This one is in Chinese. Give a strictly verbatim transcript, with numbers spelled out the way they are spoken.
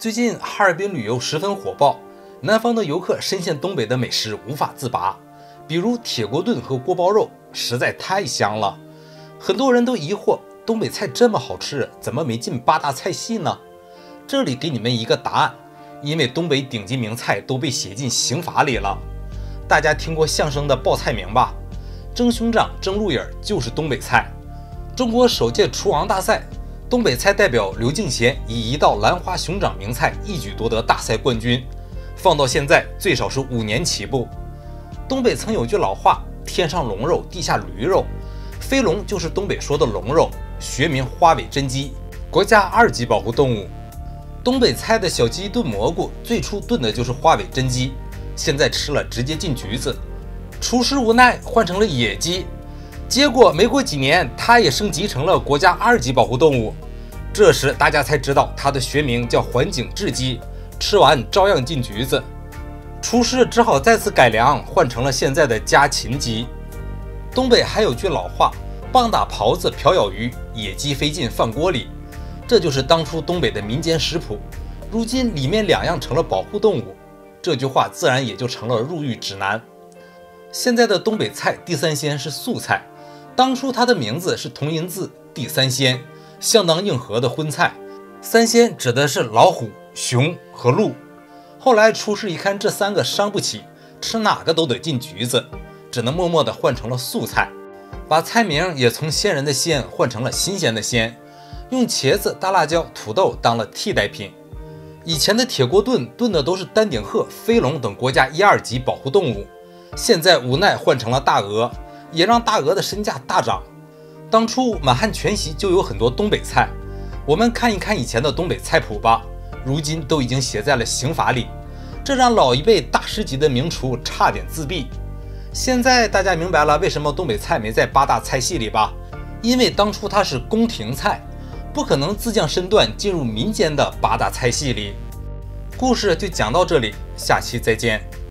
最近哈尔滨旅游十分火爆，南方的游客深陷东北的美食无法自拔，比如铁锅炖和锅包肉，实在太香了。很多人都疑惑，东北菜这么好吃，怎么没进八大菜系呢？这里给你们一个答案，因为东北顶级名菜都被写进刑法里了。大家听过相声的报菜名吧？蒸熊掌、蒸鹿眼就是东北菜。中国首届厨王大赛，东北菜代表刘敬贤以一道兰花熊掌名菜一举夺得大赛冠军，放到现在最少是五年起步。东北曾有句老话，天上龙肉，地下驴肉，飞龙就是东北说的龙肉，学名花尾真鸡，国家二级保护动物。东北菜的小鸡炖蘑菇最初炖的就是花尾真鸡，现在吃了直接进局子，厨师无奈换成了野鸡，结果没过几年它也升级成了国家二级保护动物。这时大家才知道它的学名叫环境雉鸡，吃完照样进局子，厨师只好再次改良，换成了现在的家禽鸡。东北还有句老话，棒打狍子瓢舀鱼，野鸡飞进饭锅里，这就是当初东北的民间食谱，如今里面两样成了保护动物，这句话自然也就成了入狱指南。现在的东北菜地三鲜是素菜，当初它的名字是同音字地三鲜，相当硬核的荤菜。三鲜指的是老虎、熊和鹿。后来厨师一看这三个伤不起，吃哪个都得进局子，只能默默地换成了素菜，把菜名也从鲜人的鲜换成了新鲜的鲜，用茄子、大辣椒、土豆当了替代品。以前的铁锅炖炖的都是丹顶鹤、飞龙等国家一二级保护动物，现在无奈换成了大鹅，也让大鹅的身价大涨。当初满汉全席就有很多东北菜，我们看一看以前的东北菜谱吧，如今都已经写在了刑法里，这让老一辈大师级的名厨差点自闭。现在大家明白了为什么东北菜没在八大菜系里吧？因为当初它是宫廷菜，不可能自降身段进入民间的八大菜系里。故事就讲到这里，下期再见。